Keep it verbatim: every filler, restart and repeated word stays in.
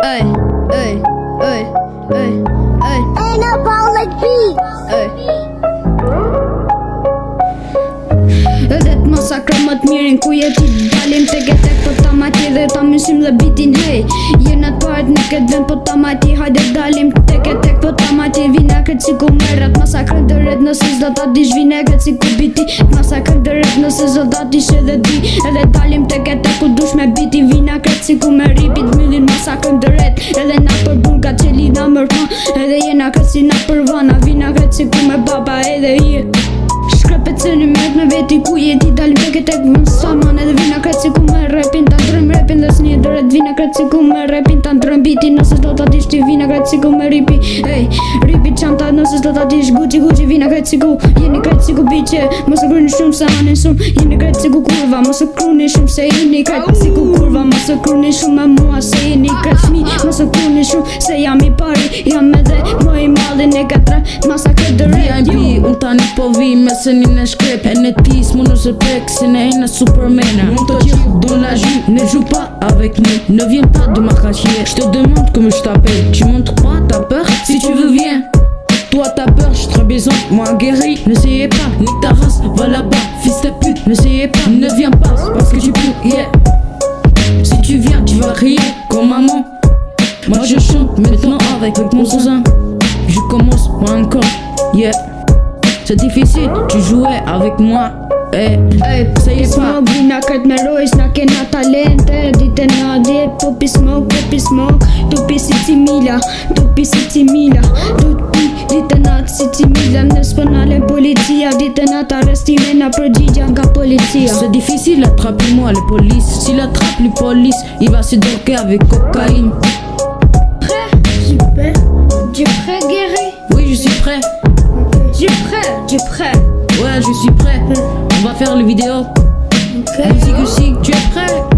Hey, hey, hey, hey, hey. Anabolic beats. Hey. Edhe t'masakra më t'mirin ku jeti dalim tek e tek po ta mati dhe ta mysim dhe bitin hey. Jena t'paret në këtë vend po ta mati hajde dalim tek e tek po ta mati vinegret si ku merret masakra dëret nëse s'do ta dish vinegret si ku biti masakra dëret nëse s'do ta dish edhe di edhe dalim tek e tek ku dush me biti vinegret si ku me ripit myllin masakra dëret edhe na për burga që lina mërma edhe jena këtë si na për vana vinegret si ku me baba edhe je Shkrepet se një mërët në veti ku jeti dalim tek e tek më saman edhe vina kretë si ku me repin ta ndrëm repin dhe s'një dëret vina kretë si ku me repin ta ndrëm biti nëse s'do ta dish ti vina kretë si ku me ripi ej ripi qanta nëse s'do ta dish guci guci vina kretë si ku jeni kretë si ku biqe mësë kruni shumë se anin shumë jeni kretë si ku kurva mësë kruni shumë se jeni kretë si ku kurva mësë kruni shumë me mua se jeni kretë fmi mësë kruni shumë se jam i pari jam edhe më i madhin e katra masakre dëret unë tani po vi me se një në shkrep E në tis mu në sërpek se ne e në supermena Unë të qirë do la ju, ne joue pas avec nous Ne viens pas de ma cachier Je te demande comment je t'appelle Tu montres pas ta peur Si tu veux viens Toi t'as peur, j'ai très besoin, moi guéri N'essayez pas, nique ta race, va là-bas Fils de pute, n'essayez pas, ne viens pas Parce que tu peux, yeah Si tu viens, tu vas crier comme maman Moi je chante maintenant avec, avec mon cousin Je commence, moi encore, yeah C'est difficile, tu jouais avec moi Eh, Ej, say popi pas smoke, vina kret me rojs, na kena talente Dite na djet, popi smoke, popi smoke Tupi si Timila, tupi si Timila Tupi, dite na si Timila Nes pënale policia, dite na t'arrestime na përgjigja nga policia C'est difficile, attrape-moi les polices S'il attrape les polices, il va se droguer avec cocaïne Prêt? J'suis prêt. Tu prêt, guéri? Oui, je suis prêt Tu prêt? Tu prêt? Ouais, je suis prêt On va faire les vidéos Ok. Musique aussi, tu es prêt?